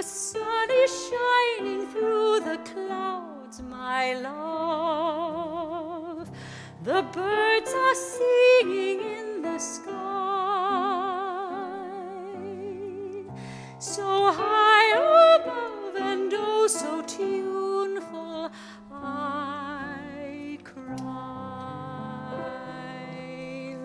sun is shining through the clouds, my love. The birds are singing in the sky. So high above and oh so tuneful, I cry,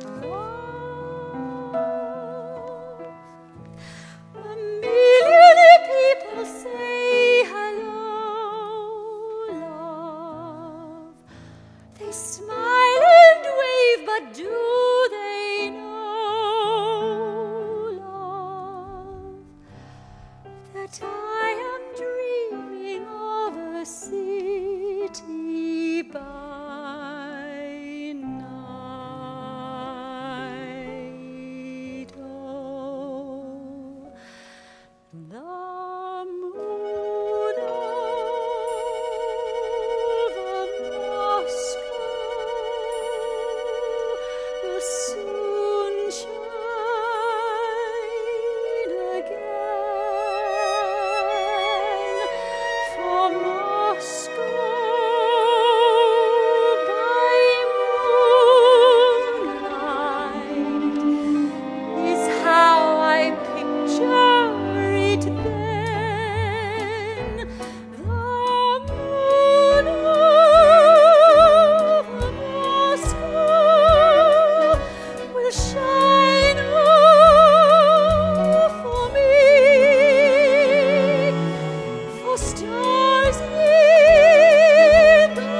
love. A million people say hello, love. They smile and wave, but do they know, love, that I am dreaming of a city by night? Oh, the moon over Moscow will soon shine again, for Moscow by moonlight is how I picture it then. The moon over Moscow will shine for me, for stars in the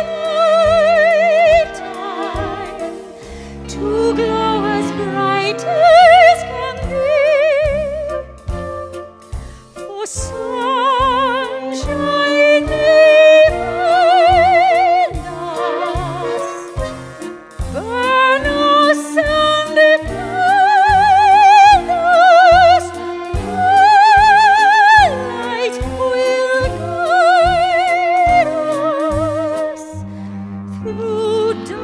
night time to glow as bright as can be, for sunshine behind us, burn us and defend us. The light will guide us through dark